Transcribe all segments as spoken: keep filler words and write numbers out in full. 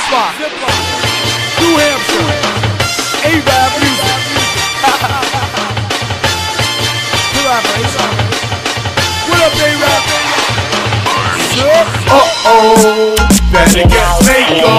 Ziploc, New Hampshire, A-Rap Music. Collaboration. What up, A-Rap? Uh-oh, better get Mako.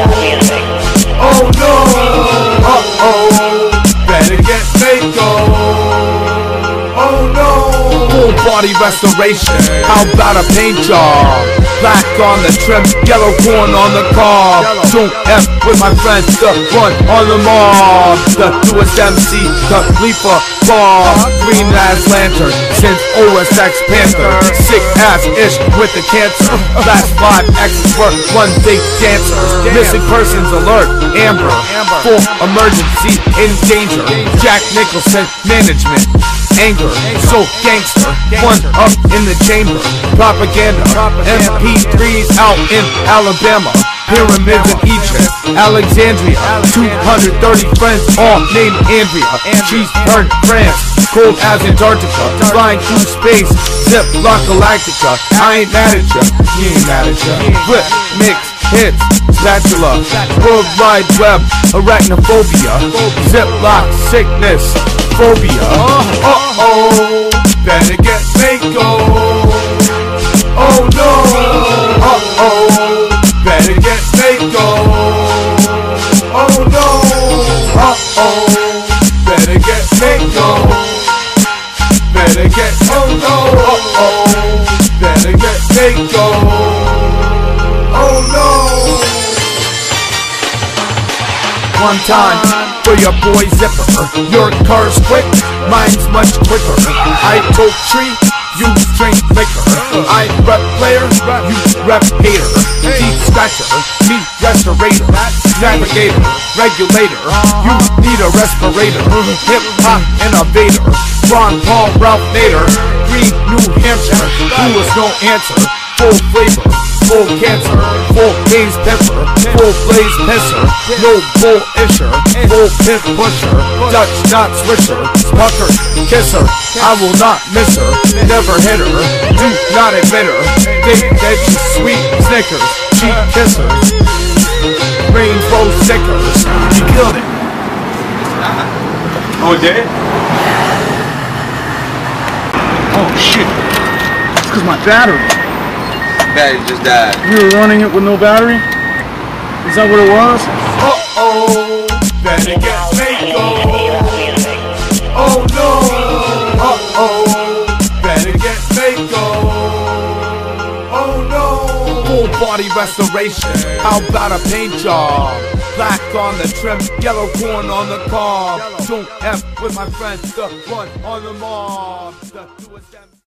Oh no, uh-oh, better get Mako. Oh no. Full body restoration, how about a paint job? Black on the trim, yellow corn on the car. Don't F with my friends, the one on the mob. The newest M C, the Khalifa Bar. Green ass lantern, since O S X Panther. Sick ass ish with the cancer. Last five X's work, one big dancer. Missing persons alert, Amber. Full emergency, in danger. Jack Nicholson, management. Anger, so gangster, one up in the chamber. Propaganda, M P threes out in Alabama. Pyramids in Egypt, Alexandria. Two hundred thirty friends, all named Andrea. She's turned France, cold as Antarctica. Flying through space, Ziploc Galactica. I ain't mad at ya, you ain't mad at ya. Flip, mix, hits, spatula. World Wide Web, arachnophobia. Ziploc sickness, phobia. Uh-oh, better get Mako. Oh no, uh-oh, better get Mako. Oh no, uh-oh, better get Mako. Better get, oh no, uh-oh, better get Mako. Oh no. One time for your boy Zipper. Your car's quick, mine's much quicker. I tote tree, you drink liquor. I rep player, you rep hater. Deep scratcher, me restorator. Navigator, regulator, you need a respirator. Hip hop innovator, Ron Paul, Ralph Nader. Green New Hampshire, who was no answer. Full flavor, full cancer, full gaze pepper, full blaze pisser, no bull isher, full pimp pusher, Dutch not swisher, pucker, kisser, I will not miss her, never hit her, do not admit her, think that she's sweet Snickers, cheap kisser, rainbow stickers, you killed it. Oh, it did? Oh shit, it's cause my battery. Battery just died. You were running it with no battery? Is that what it was? Uh-oh, better get Mako. Oh no, uh-oh, better get Mako. Oh no. Full body restoration, how about a paint job? Black on the trim, yellow corn on the cob. Don't F with my friends, the one on the mob. The